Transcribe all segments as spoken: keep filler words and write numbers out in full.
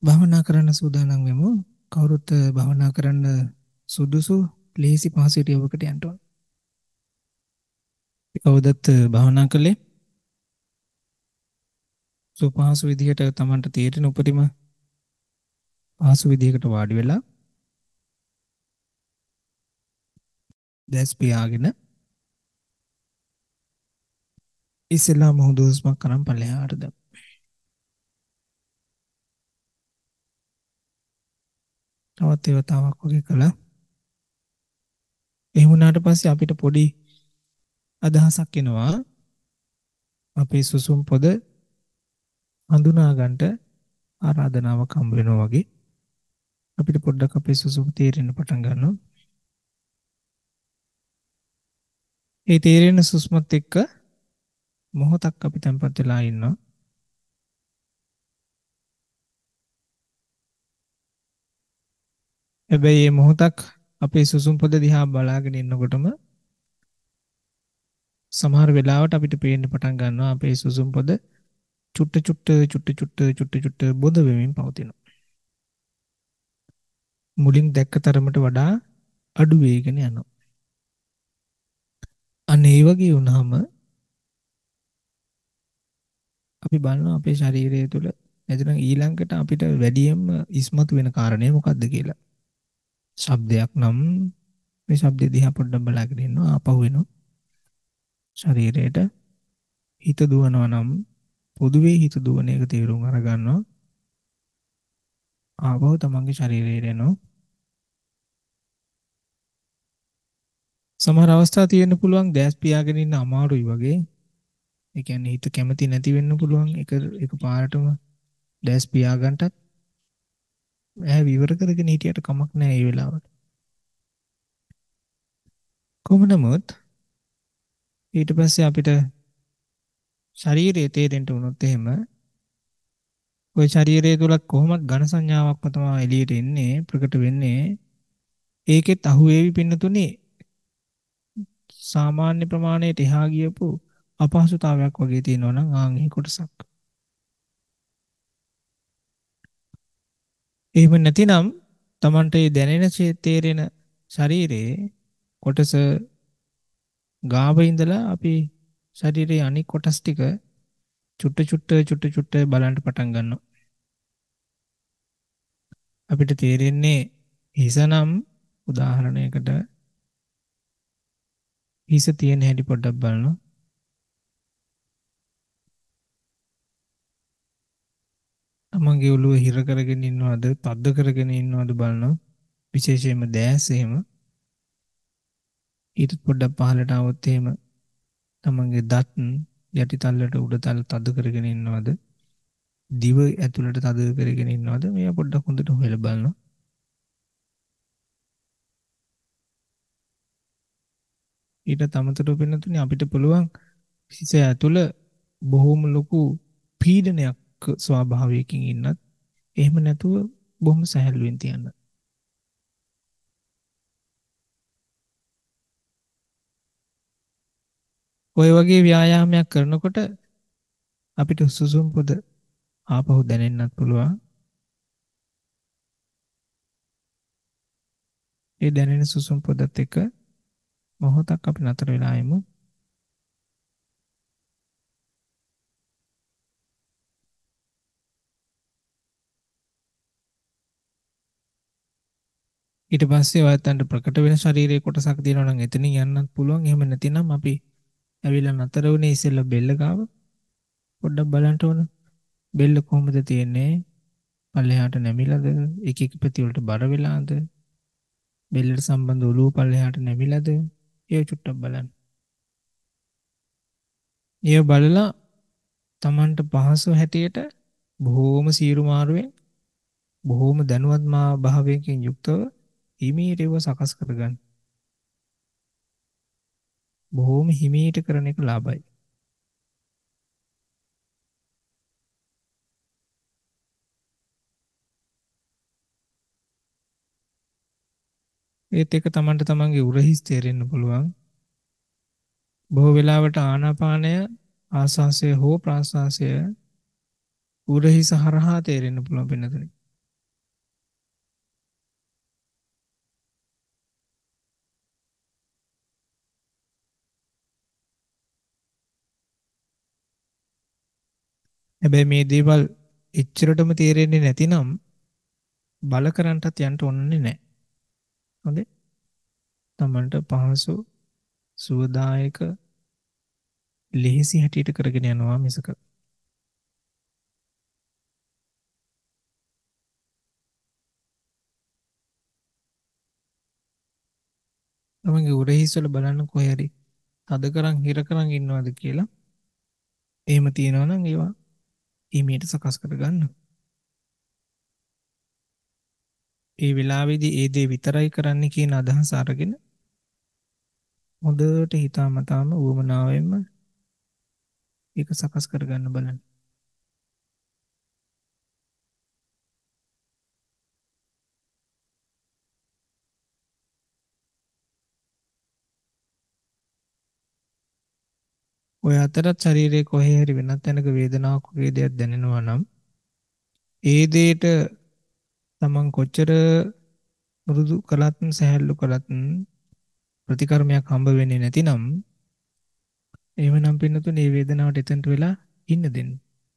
භාවනා කරන්න සූදානම් වෙමු. කවුරුත් භාවනා කරන්න සුදුසු ලේසි පහසු ඉරියව්වකට යන්න ඕන. කවුදත් භාවනා කළේ සුපහසු විදිහට Tamanට තේරෙන උපරිම පහසු විදිහකට වාඩි වෙලා දැස් පියාගෙන ඉස්සෙල්ලා මුහුදු හුස්මක් කරන් පල්ලෙහාට දාන්න. තවත් ඒවතාවක් වගේ කළා. එහෙම වුණාට පස්සේ අපිට පොඩි අදහසක් එනවා. අපේ සුසුම් පොද හඳුනා ගන්නට ආරාධනාවක් හම්බ වෙනවා වගේ. අපිට පොඩ්ඩක් අපේ සුසුම් තේරෙන්න පටන් ගන්නවා. ඒ තේරෙන සුස්මත් එක්ක මොහොතක් අපි තැම්පත් වෙලා ඉන්නවා. හැබැයි මේ මොහොතක් අපේ සුසුම් පොද දිහා බලාගෙන ඉන්නකොටම සමහර වෙලාවට අපිට පේන්න පටන් ගන්නවා අපේ සුසුම් පොද චුට්ට චුට්ට චුට්ට චුට්ට චුට්ට චුට්ට බොද වෙමින් පවතිනවා. මුලින් දැක්ක තරමට වඩා අඩු වේගෙන යනවා. අන්න ඒ වගේ වුණාම අපි බලනවා අපේ ශරීරය තුළ එතන ඊළඟට අපිට වැඩියෙන්ම ඉස්මතු වෙන කාරණේ මොකක්ද කියලා. ශබ්දයක් නම් මේ ශබ්දය දිහා පොඩ්ඩක් බලාගෙන ඉන්නවා ආපහු එනවා. ශරීරයට හිත දුවනවා නම් පොදුවේ හිත දුවන එක තේරුම් අරගන්නවා. ආපහු තමන්ගේ ශරීරයට එනවා. සමහර අවස්ථා තියෙන්න පුළුවන් දැස් පියාගෙන ඉන්න අමාරුයි වගේ. ඒ කියන්නේ හිත කැමති නැති වෙන්න පුළුවන් එක එක පාරටම දැස් පියා ගන්නටත් ඈ විවර කරගෙන හිටියට කමක් නැහැ ඒ වෙලාවට. කොහොම නමුත් ඊට පස්සේ අපිට ශරීරයේ තේරෙන්න උනොත් එහෙම ওই ශරීරය තුල කොහොමද ඝන සංඥාවක්ම තමයි එළියට එන්නේ ප්‍රකට වෙන්නේ. ඒකෙත් අහුවේවි පින්නතුනේ සාමාන්‍ය ප්‍රමාණයට එහා ගියපු අපහසුතාවයක් වගේ තියෙනවා නම් ආන් ඒ කොටසක්. එහෙම නැතිනම් Tamante දැනෙන තේරෙන ශරීරයේ කොටස ගාව ඉඳලා අපි ශරීරයේ අනික් කොටස් ටික චුට්ට චුට්ට චුට්ට චුට්ට බලන්න පටන් ගන්නවා. අපිට තේරෙන්නේ හිසනම් උදාහරණයකට හිස තියෙන හැටි පොඩ්ඩක් බලනවා. තමන්ගේ ඔළුව හිර කරගෙන ඉන්නවද තද්ද කරගෙන ඉන්නවද බලනවා. විශේෂයෙන්ම දැස් එහෙම ඊට පොඩ්ඩක් පහළට આવොත් එහෙම තමන්ගේ දත් යටි තල්ලට උඩ තල තද කරගෙන ඉන්නවද දිව ඇතුළට තද කරගෙන ඉන්නවද මේවා පොඩ්ඩක් හොඳට හොයලා බලනවා. ඊට තමතරව වෙනතුනේ අපිට පුළුවන් හිස ඇතුළ බොහොම ලොකු පීඩනයක් ස්වභාවයකින් ඉන්නත් එහෙම නැතුව බොහොම සැහැල්ලුවෙන් තියන්න. ඔය වගේ ව්‍යායාමයක් කරනකොට අපිට සුසුම් පොද ආපහු දැනෙන්නත් පුළුවන්. ඒ දැනෙන සුසුම් පොදත් එක්ක මොහොතක් අපි නතර වෙලා යමු. ඊට පස්සේ ඔයයන්ට ප්‍රකට වෙන ශරීරයේ කොටසක් දිනනවා නම් එතනින් යන්නත් පුළුවන්. එහෙම නැතිනම් අපි ඇවිල්ලා නතර වුණේ ඉස්සෙල්ලා බෙල්ල ගාව පොඩ්ඩක් බලන්න ඕන. බෙල්ල කොහොමද තියෙන්නේ? පල්ලෙහාට නැමිලාද? එක එක පැති වලට බර වෙලාද? බෙල්ලට සම්බන්ධ ඔළුව පල්ලෙහාට නැමිලාද? ඒක චුට්ටක් බලන්න. ඒ බලලා Tamanට පහසු හැටියට බොහෝම සීරු මාරුවෙන් බොහෝම දැනුවත් මා භාවයකින් යුක්තව හිමීට ඒව සකස් කරගන්න. බොහෝම හිමීට කරන එක ලාභයි. ඒත් එක Tamanට තමන්ගේ උරහිස් තේරෙන්න පුළුවන්. බොහෝ වෙලාවට ආනාපානය ආස්වාසය හෝ ප්‍රාස්වාසය උරහිස හරහා තේරෙන්න පුළුවන් වෙනතුනේ. හැබැයි මේ දේවල් එච්චරටම තේරෙන්නේ නැතිනම් බල කරන්නටත් යන්න ඕනනේ නැහැ. හොඳේ. තමන්ට පහසු සුවදායක ලෙහෙසි හැටියට කරගෙන යනවා මිසක තමන්ගේ උරහිස්වල බලන්න කොහේ හරි තද කරන් හිර කරන් ඉන්නවද කියලා. එහෙම තියෙනවා නම් ඒවා ඊමේට සකස් කරගන්න. ඒ වෙලාවේදී ඒ දේ විතරයි කරන්න කියන අදහස අරගෙන හොඳට හිතාමතාම උවමනාවෙන්ම ඒක සකස් කරගන්න බලන්න. ඔය අතරත් ශරීරයේ කොහේ හරි වෙනත් තැනක වේදනාවක් වගේ දෙයක් දැනෙනවා නම් ඒ දේට තමන් කොච්චර මෘදු කළත් සැහැල්ලු කළත් ප්‍රතිකර්මයක් හම්බ වෙන්නේ නැතිනම් එහෙමනම් පින්නතුනේ මේ වේදනාවට එතනට වෙලා ඉන්න දෙන්න.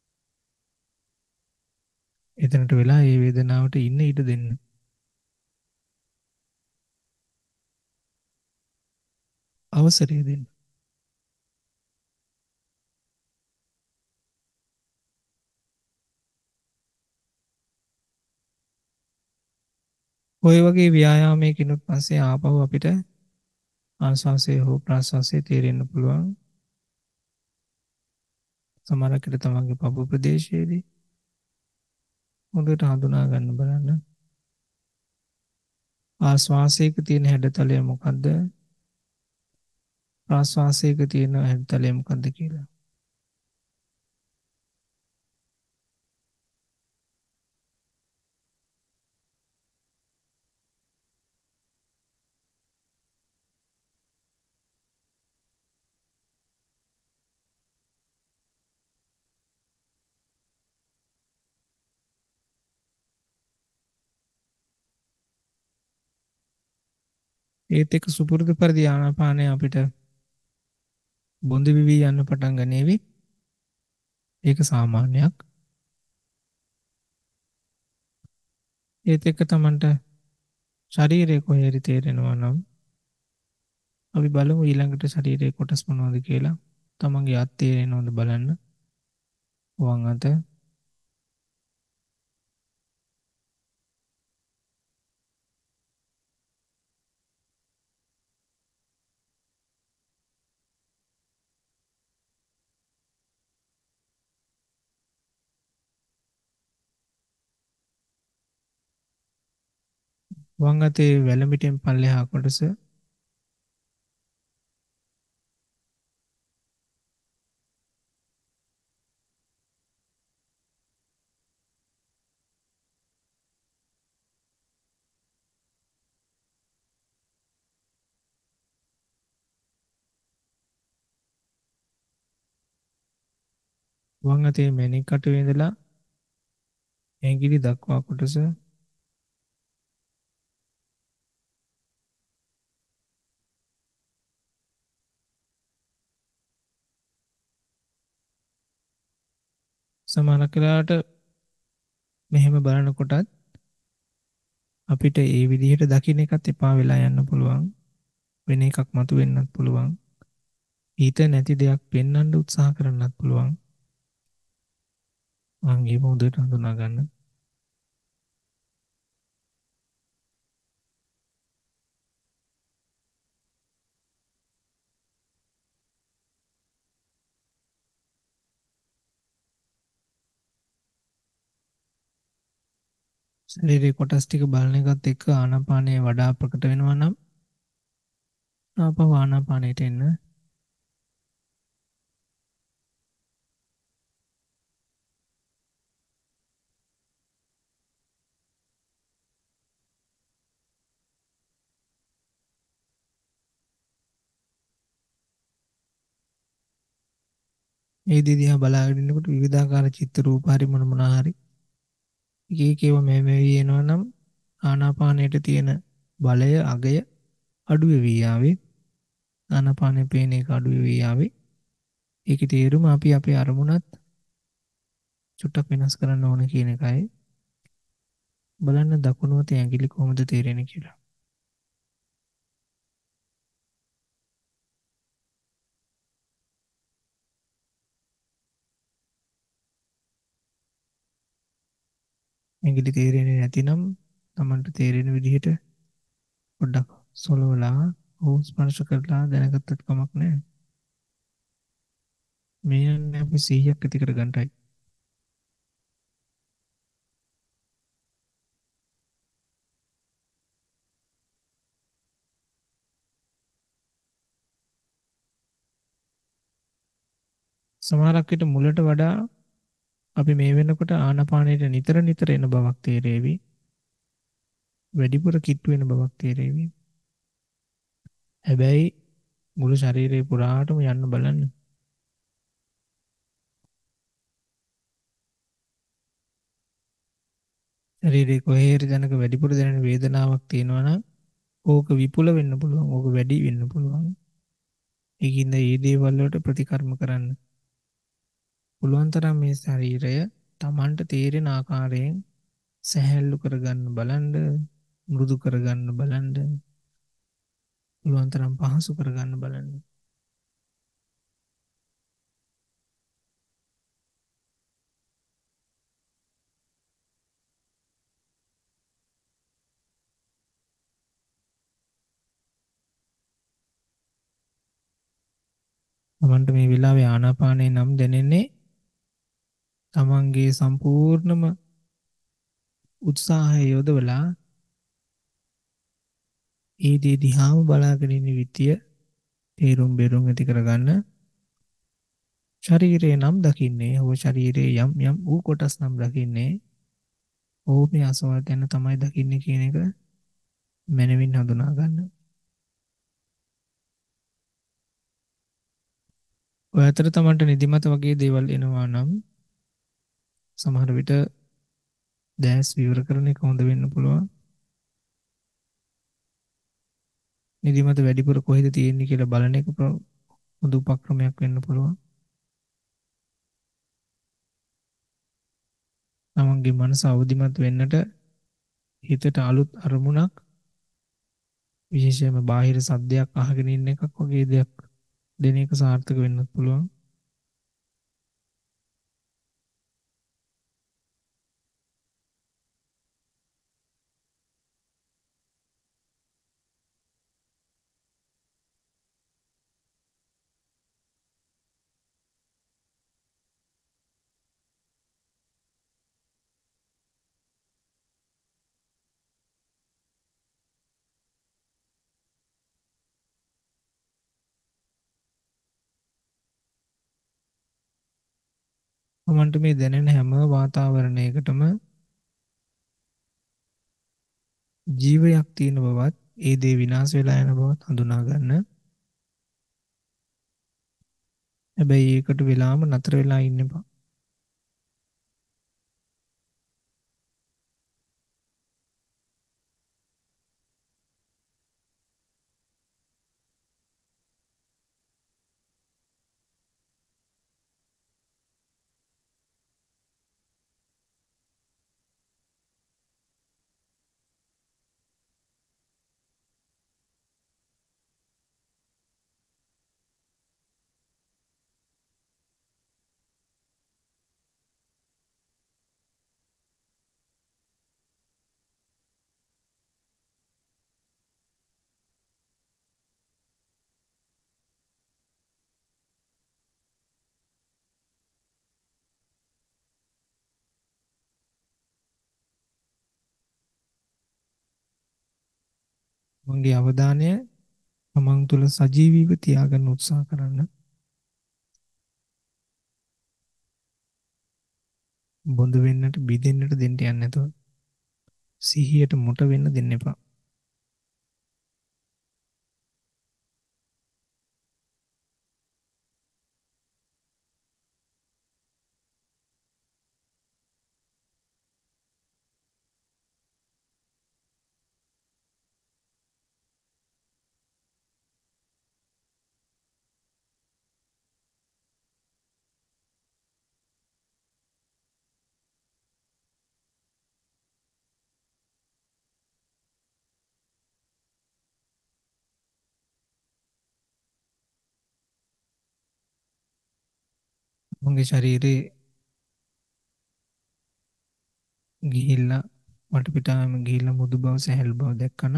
එතනට වෙලා මේ වේදනාවට ඉන්න ඉඩ දෙන්න. අවසරය දෙන්න. ඔය වගේ ව්‍යායාමයකිනුත් පස්සේ ආපහු අපිට ආශ්වාසය හෝ ප්‍රශ්වාසය තේරෙන්න පුළුවන්. සමහරකට තමන්ගේ පපුව ප්‍රදේශයේදී හොඳට හඳුනා ගන්න බලන්න. ආශ්වාසයක තියෙන හැඩතලය මොකද්ද? ප්‍රශ්වාසයක තියෙන හැඩතලය මොකද්ද කියලා. ඒත් එක්ක සුපුරුදු පරිදි ආනාපානය අපිට බොඳ විවි යන්න පටන් ගනීවි. ඒක සාමාන්‍යයක්. ඒත් එක්ක තමන්ට ශරීරයේ කොහේ හරි තේරෙනවා නම් අපි බලමු ඊළඟට ශරීරයේ කොටස් මොනවද කියලා. තමන්ගේ අත් තේරෙනවද බලන්න. වම් අත, වම් අතේ වැලමිටෙන් පල්ලෙහා කොටස, වම් අතේ මැණික් කටුවේ ඉඳලා ඇඟිලි දක්වා කොටස, සමාන කලාට මෙහෙම බලනකොටත් අපිට ඒ විදිහට දකින්න එකත් එපා වෙලා යන්න පුළුවන්. වෙන එකක් මතු වෙන්නත් පුළුවන්. ඊට නැති දෙයක් පෙන්වන්න උත්සාහ කරන්නත් පුළුවන්. අංගේ හොඳට හඳුනා ගන්න. ශරීරයේ කොටස් ටික බලන එකත් එක්ක ආනාපානය වඩා ප්‍රකට වෙනවා නම් ආපහු ආනාපානයට එන්න. ඒ දිහා බලාගෙන ඉන්නකොට විවිධාකාර චිත්ත රූප හරි මොන මොනා හරි එක එක ඒවා මේ මේ වෙනවා නම් ආනාපානයට තියෙන බලය අගය අඩු වෙවි යාවේ. ආනාපානෙ පේන එක අඩු වෙවි යාවේ. ඒකේ තේරුම අපි අපේ අරමුණත් චුට්ටක් වෙනස් කරන්න ඕන කියන එකයි. බලන්න දකුණු අතේ ඇඟිලි කොහොමද තේරෙන්නේ කියලා. ඇඟිලි තේරෙන්නේ නැතිනම් Tamanට තේරෙන විදිහට පොඩ්ඩක් සොලවලා හෝ ස්පර්ශ කරලා දැනගත්තත් කමක් නැහැ. මේ යන්නේ අපි සිහියක් ඇති කර ගන්නටයි. සමහරක් විට මුලට වඩා අපි මේ වෙනකොට ආනාපානයට නිතර නිතර එන බවක් තේරෙවි. වැඩිපුර කිට්ටු වෙන බවක් තේරෙවි. හැබැයි මුළු ශරීරය පුරාටම යන්න බලන්න. ශරීරයේ කොහේ හරි දැනක වැඩිපුර දැනෙන වේදනාවක් තියෙනවා නම් ඕක විපුල වෙන්න පුළුවන්. ඕක වැඩි වෙන්න පුළුවන්. ඒකින්ද මේ දේවල් වලට ප්‍රතිකර්ම කරන්න. පුළුවන් තරම් මේ ශරීරය Tamanට තේරෙන ආකාරයෙන් සැහැල්ලු කරගන්න බලන්න, මෘදු කරගන්න බලන්න, පුළුවන් තරම් පහසු කරගන්න බලන්න. Tamanට මේ වෙලාවේ ආනාපානේ නම් දැනෙන්නේ තමන්ගේ සම්පූර්ණම උත්සාහය යොදවලා ඒ දේ දිහාම බලාගෙන ඉන්න විදිය තේරුම් බේරුම් ඇති කරගන්න. ශරීරයේ නම් දකින්නේ හෝ ශරීරයේ යම් යම් වූ කොටස් නම් දකින්නේ ඕ මේ අසවල් තැන තමයි දකින්නේ කියන එක මනවින් හඳුනා ගන්න. ඔය අතර තමන්ට නිදිමත වගේ දේවල් එනවා නම් සමහර විට දැස් විවර කරන එක හොඳ වෙන්න පුළුවන්. නිදිමත වැඩිපුර කොහෙද තියෙන්නේ කියලා බලන එක හොඳ උපක්‍රමයක් වෙන්න පුළුවන්. තමන්ගේ මනස අවදිමත් වෙන්නට හිතට අලුත් අරමුණක් විශේෂයෙන්ම බාහිර සද්දයක් අහගෙන ඉන්න එකක් වගේ දෙයක් දෙන එක සාර්ථක වෙන්නත් පුළුවන්. තමන්ට මේ දැනෙන හැම වාතාවරණයකටම ජීවයක් තියෙන බවත් ඒ දේ විනාශ වෙලා යන බවත් හඳුනා ගන්න. හැබැයි ඒකට වෙලාම නතර වෙලා ඉන්න එපා. මගේ අවධානය තමන් තුළ සජීවීව තියාගන්න උත්සාහ කරන්න. බොඳ වෙන්නට බිඳෙන්නට දෙන්න යන්නේ නැතුව සිහියට මොට වෙන්න දෙන්න එපා. උන්ගේ ශරීරයේ ගිහිල්ලා වටපිටාවම ගිහිල්ලා මුදු බව සැහැල් බව දැක්කන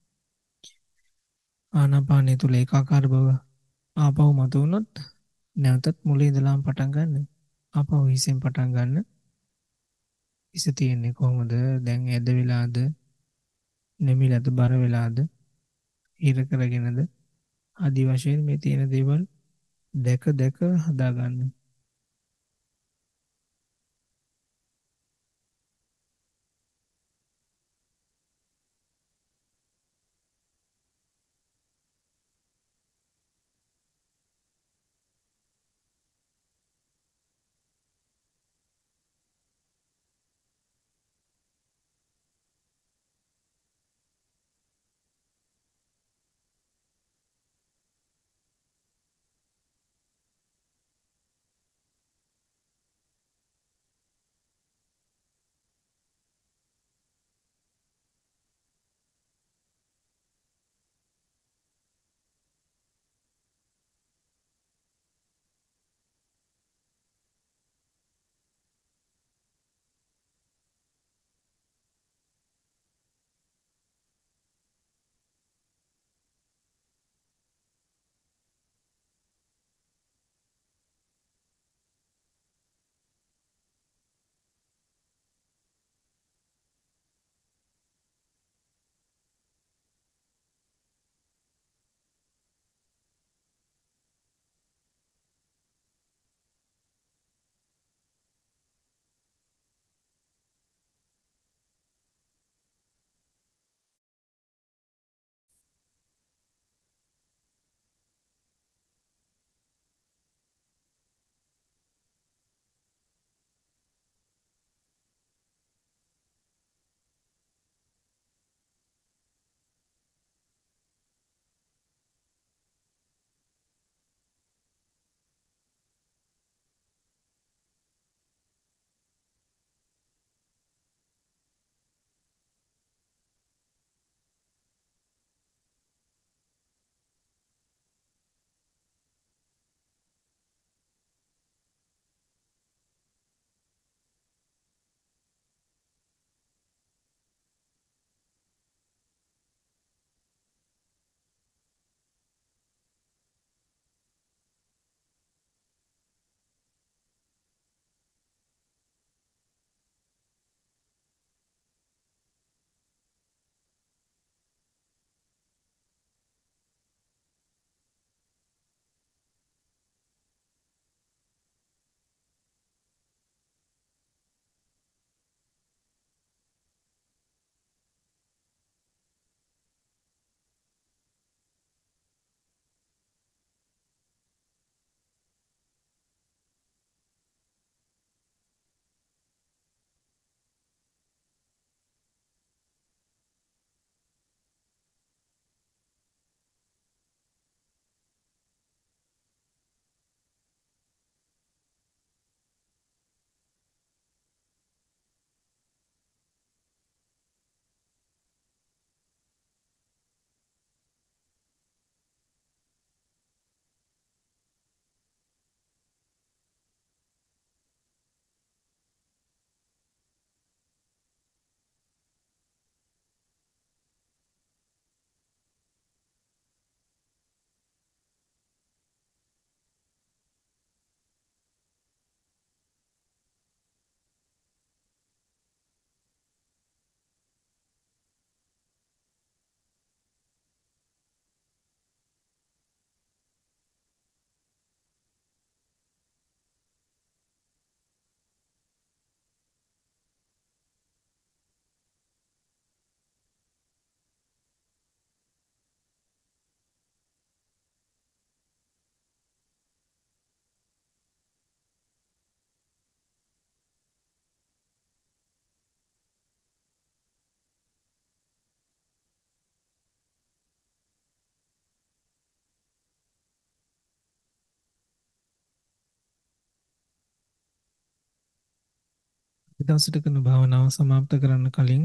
ආනාපානය තුළ ඒකාකාර බව ආපහු මතුවුණොත් නැවතත් මුලින් ඉඳලාම පටන් ගන්න. ආපහු හිසෙන් පටන් ගන්න. හිස තියෙන්නේ කොහොමද? දැන් ඇද වෙලාද? නැමිලාද බර වෙලාද? හිර කරගෙනද? ආදි වශයෙන් මේ තියෙන දේවල් දැක දැක හදාගන්න. දවසට කරන භාවනාව සමාප්ත කරන්න කලින්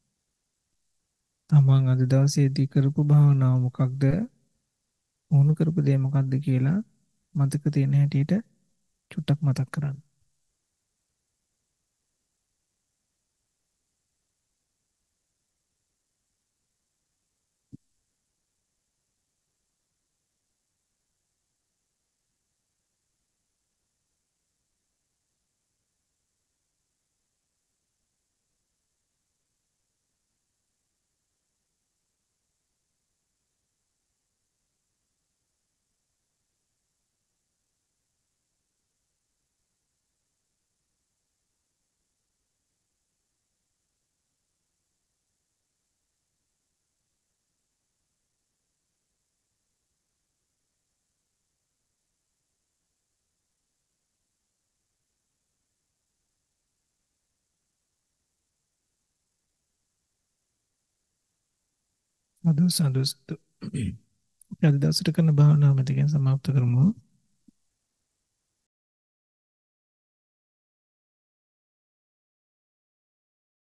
තමන් අද දවසේදී කරපු භාවනාව මොකක්ද? වුණු කරපු දේ මොකක්ද කියලා මතක තියෙන හැටියට චුට්ටක් මතක් කරන්න. සාදු සාදු සාදු. අපි අද දවසට කරන භාවනාව මෙතකින් සමාප්ත කරමු.